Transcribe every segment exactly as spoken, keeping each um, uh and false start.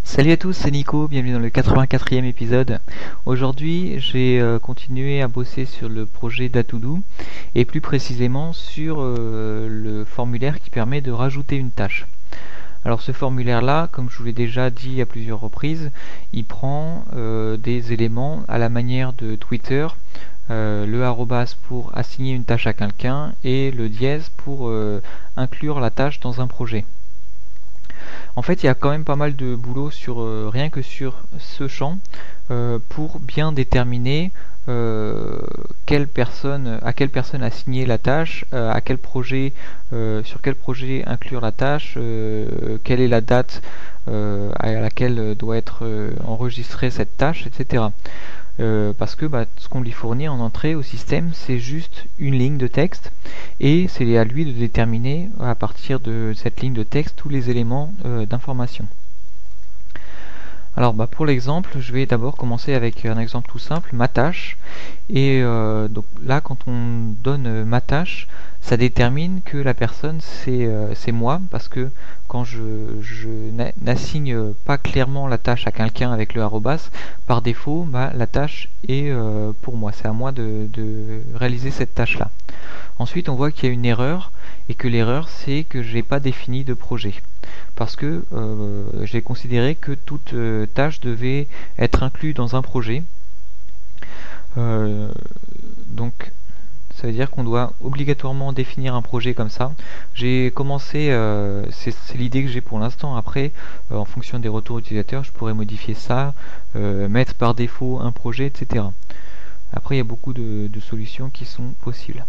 Salut à tous, c'est Nico, bienvenue dans le quatre-vingt-quatrième épisode. Aujourd'hui, j'ai euh, continué à bosser sur le projet Datoudou et plus précisément sur euh, le formulaire qui permet de rajouter une tâche. Alors ce formulaire-là, comme je vous l'ai déjà dit à plusieurs reprises, il prend euh, des éléments à la manière de Twitter, euh, le arrobas pour assigner une tâche à quelqu'un et le dièse pour euh, inclure la tâche dans un projet. En fait, il y a quand même pas mal de boulot sur euh, rien que sur ce champ euh, pour bien déterminer euh, quelle personne, à quelle personne assigner la tâche, euh, à quel projet, euh, sur quel projet inclure la tâche, euh, quelle est la date euh, à laquelle doit être euh, enregistrée cette tâche, et cetera. Euh, parce que bah, ce qu'on lui fournit en entrée au système, c'est juste une ligne de texte et c'est à lui de déterminer à partir de cette ligne de texte tous les éléments euh, d'information. Alors bah, pour l'exemple, je vais d'abord commencer avec un exemple tout simple, ma tâche. Et euh, donc là, quand on donne ma tâche, ça détermine que la personne c'est euh, c'est moi, parce que quand je, je n'assigne pas clairement la tâche à quelqu'un avec le arrobas, par défaut, bah, la tâche est euh, pour moi. C'est à moi de, de réaliser cette tâche-là. Ensuite, on voit qu'il y a une erreur, et que l'erreur, c'est que je n'ai pas défini de projet. Parce que euh, j'ai considéré que toute euh, tâche devait être inclue dans un projet. Euh, donc, ça veut dire qu'on doit obligatoirement définir un projet comme ça. J'ai commencé, euh, c'est l'idée que j'ai pour l'instant. Après, euh, en fonction des retours utilisateurs, je pourrais modifier ça, euh, mettre par défaut un projet, et cetera. Après, il y a beaucoup de, de solutions qui sont possibles.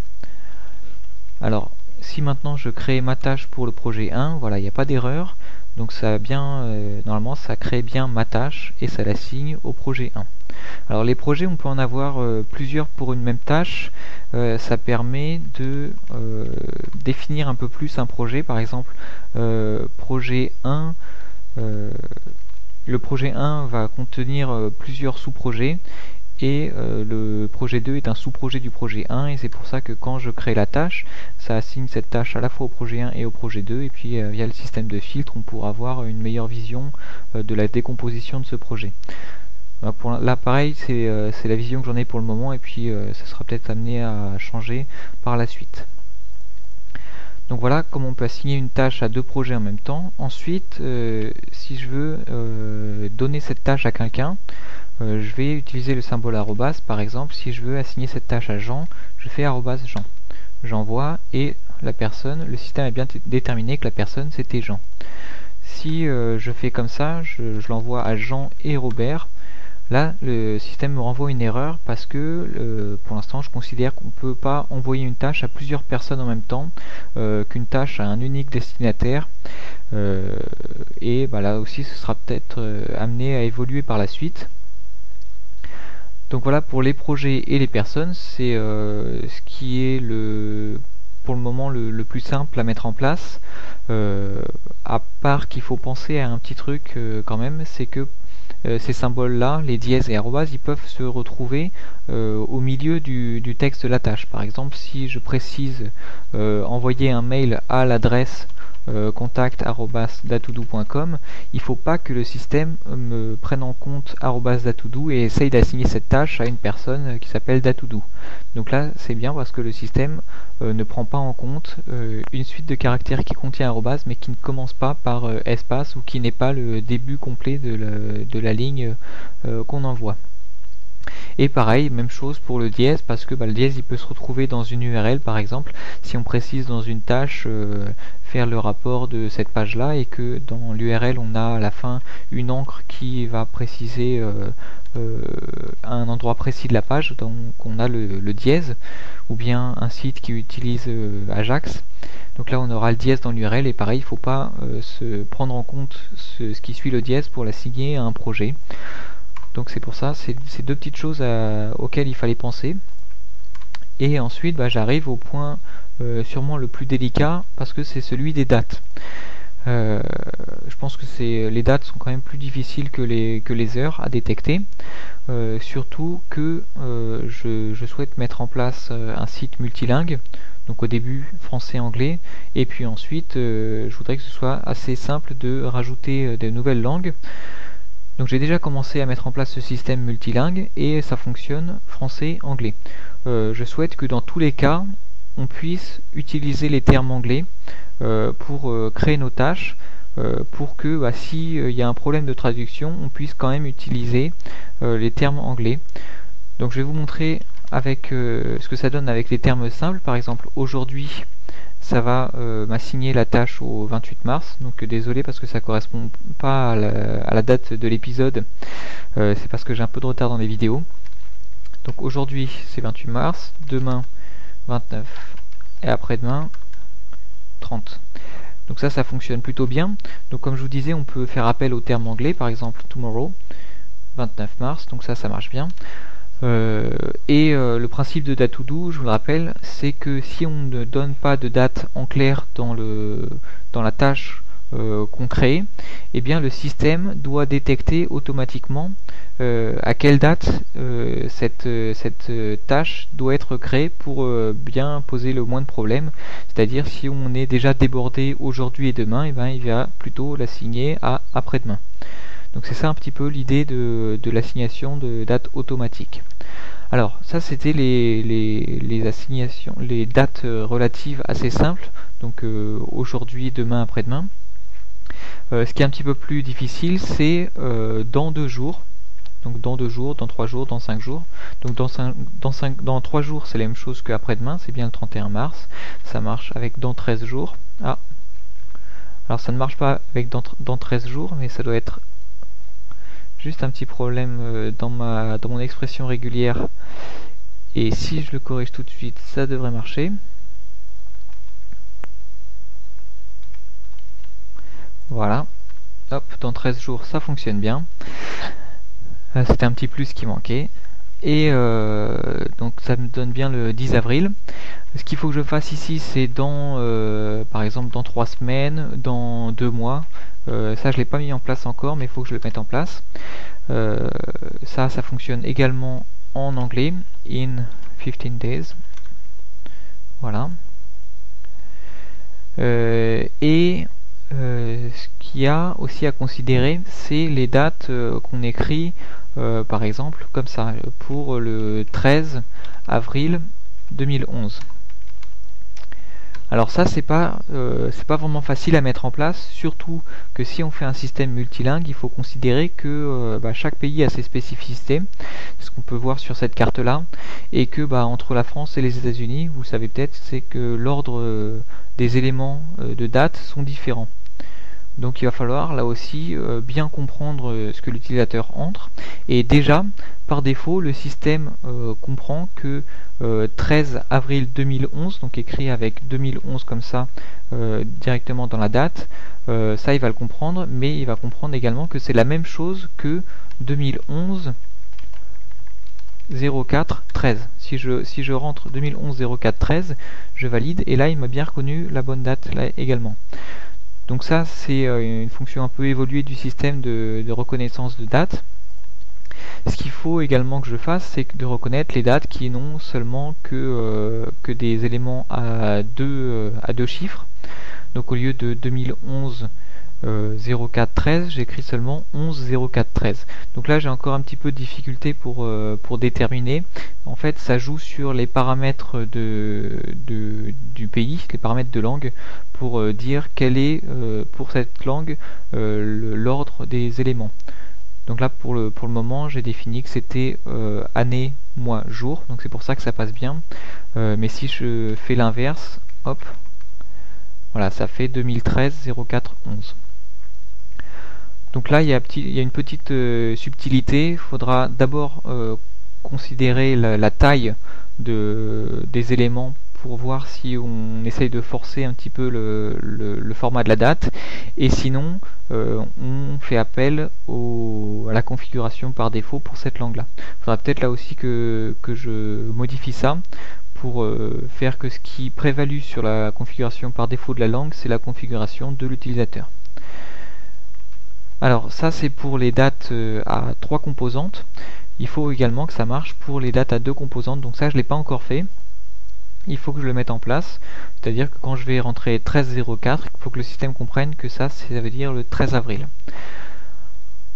Alors, si maintenant je crée ma tâche pour le projet un, voilà, il n'y a pas d'erreur. Donc ça a bien, euh, normalement, ça crée bien ma tâche et ça l'assigne au projet un. Alors les projets, on peut en avoir euh, plusieurs pour une même tâche. Euh, ça permet de euh, définir un peu plus un projet. Par exemple, euh, projet un, euh, le projet un va contenir euh, plusieurs sous-projets. Et euh, le projet deux est un sous-projet du projet un, et c'est pour ça que quand je crée la tâche, ça assigne cette tâche à la fois au projet un et au projet deux, et puis euh, via le système de filtre, on pourra avoir une meilleure vision euh, de la décomposition de ce projet. Alors pour, là pareil, c'est euh, la vision que j'en ai pour le moment, et puis euh, ça sera peut-être amené à changer par la suite. Donc voilà comment on peut assigner une tâche à deux projets en même temps. Ensuite, euh, si je veux euh, donner cette tâche à quelqu'un, Euh, je vais utiliser le symbole arrobas. Par exemple, si je veux assigner cette tâche à Jean, je fais arrobas Jean. J'envoie et la personne, le système a bien déterminé que la personne c'était Jean. Si euh, je fais comme ça, je, je l'envoie à Jean et Robert, là le système me renvoie une erreur parce que euh, pour l'instant je considère qu'on ne peut pas envoyer une tâche à plusieurs personnes en même temps, euh, qu'une tâche à un unique destinataire. Euh, et bah, là aussi ce sera peut-être euh, amené à évoluer par la suite. Donc voilà pour les projets et les personnes, c'est euh, ce qui est le, pour le moment le, le plus simple à mettre en place, euh, à part qu'il faut penser à un petit truc euh, quand même, c'est que euh, ces symboles-là, les dièses et arrobas, ils peuvent se retrouver euh, au milieu du, du texte de la tâche. Par exemple, si je précise euh, envoyer un mail à l'adresse Euh, contact arobase datoudou point com, il ne faut pas que le système me prenne en compte arobase datoudou et essaye d'assigner cette tâche à une personne qui s'appelle Datoudou. Donc là c'est bien parce que le système euh, ne prend pas en compte euh, une suite de caractères qui contient arobase mais qui ne commence pas par euh, espace ou qui n'est pas le début complet de la, de la ligne euh, qu'on envoie. Et pareil, même chose pour le dièse, parce que bah, le dièse il peut se retrouver dans une U R L par exemple, si on précise dans une tâche euh, faire le rapport de cette page là et que dans l'U R L on a à la fin une encre qui va préciser euh, euh, un endroit précis de la page, donc on a le, le dièse, ou bien un site qui utilise euh, Ajax. Donc là on aura le dièse dans l'U R L et pareil, il ne faut pas euh, se prendre en compte ce, ce qui suit le dièse pour l'assigner à un projet. Donc c'est pour ça, c'est ces deux petites choses à, auxquelles il fallait penser. Et ensuite bah, j'arrive au point euh, sûrement le plus délicat, parce que c'est celui des dates. Euh, je pense que c'est les dates sont quand même plus difficiles que les, que les heures à détecter. Euh, surtout que euh, je, je souhaite mettre en place euh, un site multilingue. Donc au début français-anglais, et puis ensuite euh, je voudrais que ce soit assez simple de rajouter euh, des nouvelles langues. Donc j'ai déjà commencé à mettre en place ce système multilingue et ça fonctionne français-anglais. Euh, je souhaite que dans tous les cas, on puisse utiliser les termes anglais euh, pour euh, créer nos tâches, euh, pour que bah, si il y a un problème de traduction, on puisse quand même utiliser euh, les termes anglais. Donc je vais vous montrer avec euh, ce que ça donne avec les termes simples. Par exemple, aujourd'hui, ça va euh, m'assigner la tâche au vingt-huit mars. Donc euh, désolé parce que ça correspond pas à la, à la date de l'épisode. Euh, c'est parce que j'ai un peu de retard dans les vidéos. Donc aujourd'hui, c'est vingt-huit mars. Demain, vingt-neuf. Et après-demain, trente. Donc ça, ça fonctionne plutôt bien. Donc comme je vous disais, on peut faire appel aux termes anglais. Par exemple, tomorrow, vingt-neuf mars. Donc ça, ça marche bien. Euh, et euh, le principe de DaToDo, je vous le rappelle, c'est que si on ne donne pas de date en clair dans, le, dans la tâche euh, qu'on crée, eh bien le système doit détecter automatiquement euh, à quelle date euh, cette, cette tâche doit être créée pour euh, bien poser le moins de problèmes. C'est-à-dire si on est déjà débordé aujourd'hui et demain, eh bien, il va plutôt l'assigner à après-demain. Donc c'est ça un petit peu l'idée de, de l'assignation de dates automatiques. Alors ça c'était les, les, les assignations, les dates relatives assez simples, donc euh, aujourd'hui, demain, après-demain. Euh, ce qui est un petit peu plus difficile, c'est euh, dans deux jours. Donc dans deux jours, dans trois jours, dans cinq jours. Donc dans cinq, dans cinq, dans trois jours, c'est la même chose qu'après-demain, c'est bien le trente et un mars. Ça marche avec dans treize jours. Ah, alors ça ne marche pas avec dans, dans treize jours, mais ça doit être juste un petit problème euh, dans, ma, dans mon expression régulière. Et si je le corrige tout de suite, ça devrait marcher. Voilà. Hop, dans treize jours, ça fonctionne bien. Euh, C'était un petit plus qui manquait. Et euh, donc ça me donne bien le dix avril. Ce qu'il faut que je fasse ici, c'est dans, euh, par exemple, dans trois semaines, dans deux mois. Euh, ça, je l'ai pas mis en place encore, mais il faut que je le mette en place. Euh, ça, ça fonctionne également en anglais. In fifteen days. Voilà. Euh, et euh, ce qu'il y a aussi à considérer, c'est les dates euh, qu'on écrit, euh, par exemple, comme ça, pour le treize avril deux mille onze. Alors ça, c'est pas euh, c'est pas vraiment facile à mettre en place, surtout que si on fait un système multilingue, il faut considérer que euh, bah, chaque pays a ses spécificités, ce qu'on peut voir sur cette carte là, et que bah, entre la France et les États-Unis, vous le savez peut-être, c'est que l'ordre euh, des éléments euh, de date sont différents. Donc il va falloir là aussi euh, bien comprendre euh, ce que l'utilisateur entre. Et déjà, par défaut, le système euh, comprend que euh, treize avril deux mille onze, donc écrit avec deux mille onze comme ça, euh, directement dans la date, euh, ça il va le comprendre, mais il va comprendre également que c'est la même chose que deux mille onze zéro quatre treize. Si je, si je rentre deux mille onze zéro quatre treize, je valide, et là il m'a bien reconnu la bonne date là également. Donc ça, c'est une fonction un peu évoluée du système de, de reconnaissance de date. Ce qu'il faut également que je fasse, c'est de reconnaître les dates qui n'ont seulement que, euh, que des éléments à deux, euh, à deux chiffres. Donc au lieu de deux mille onze zéro quatre treize, j'écris seulement onze zéro quatre treize. Donc là j'ai encore un petit peu de difficulté pour, euh, pour déterminer. En fait ça joue sur les paramètres de, de, du pays, les paramètres de langue, pour euh, dire quel est euh, pour cette langue euh, l'ordre des éléments. Donc là pour le, pour le moment j'ai défini que c'était euh, année, mois, jour, donc c'est pour ça que ça passe bien. Euh, mais si je fais l'inverse, hop, voilà, ça fait deux mille treize zéro quatre onze. Donc là, il y a, petit, il y a une petite euh, subtilité. Il faudra d'abord euh, considérer la, la taille de, des éléments pour voir si on essaye de forcer un petit peu le, le, le format de la date. Et sinon, euh, on fait appel au, à la configuration par défaut pour cette langue-là. Il faudra peut-être là aussi que, que je modifie ça pour euh, faire que ce qui prévalue sur la configuration par défaut de la langue, c'est la configuration de l'utilisateur. Alors ça c'est pour les dates euh, à trois composantes. Il faut également que ça marche pour les dates à deux composantes, donc ça je ne l'ai pas encore fait. Il faut que je le mette en place, c'est-à-dire que quand je vais rentrer treize zéro quatre, il faut que le système comprenne que ça, ça veut dire le treize avril.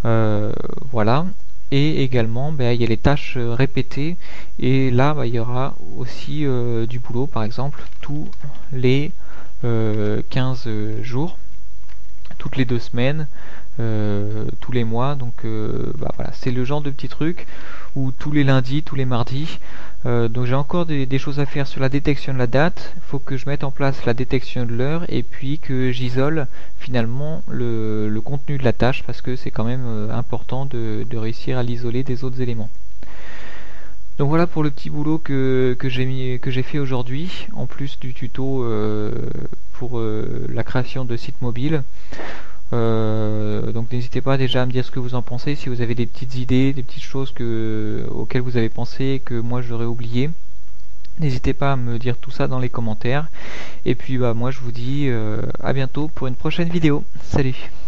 Euh, voilà. Et également, bah, il y a les tâches répétées, et là, bah, il y aura aussi euh, du boulot, par exemple, tous les euh, quinze jours, toutes les deux semaines, euh, tous les mois. Donc euh, bah, voilà, c'est le genre de petits trucs, ou tous les lundis, tous les mardis. Euh, donc j'ai encore des, des choses à faire sur la détection de la date. Il faut que je mette en place la détection de l'heure, et puis que j'isole finalement le, le contenu de la tâche, parce que c'est quand même euh, important de, de réussir à l'isoler des autres éléments. Donc voilà pour le petit boulot que, que j'ai mis que j'ai fait aujourd'hui, en plus du tuto euh, pour euh, la création de sites mobiles. Euh, donc n'hésitez pas déjà à me dire ce que vous en pensez, si vous avez des petites idées, des petites choses que, auxquelles vous avez pensé et que moi j'aurais oublié. N'hésitez pas à me dire tout ça dans les commentaires. Et puis bah moi je vous dis euh, à bientôt pour une prochaine vidéo. Salut!